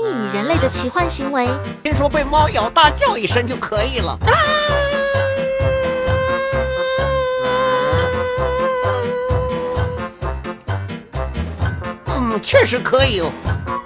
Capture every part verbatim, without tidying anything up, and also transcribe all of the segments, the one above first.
咪与人类的奇幻行为。 听说被猫咬大叫一声就可以了。啊、嗯，确实可以哦。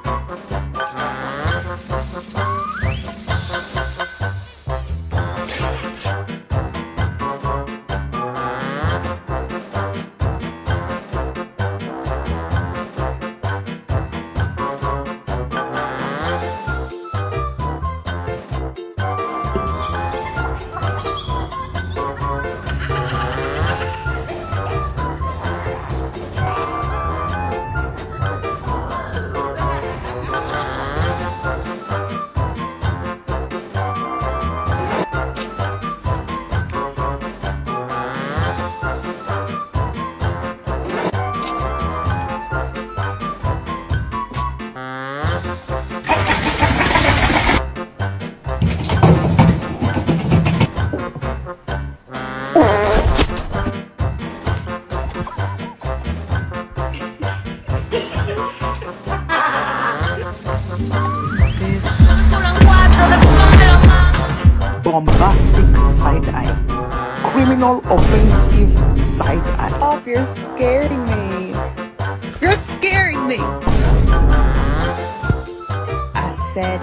Bombastic side eye. Criminal offensive side eye. Stop, you're scaring me. You're scaring me. I said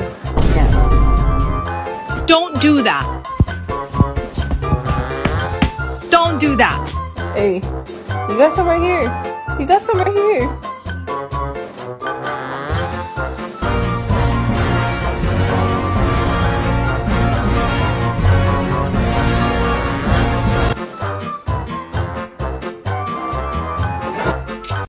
no. Don't do that. Don't do that. Hey, you got some right here. You got some right here.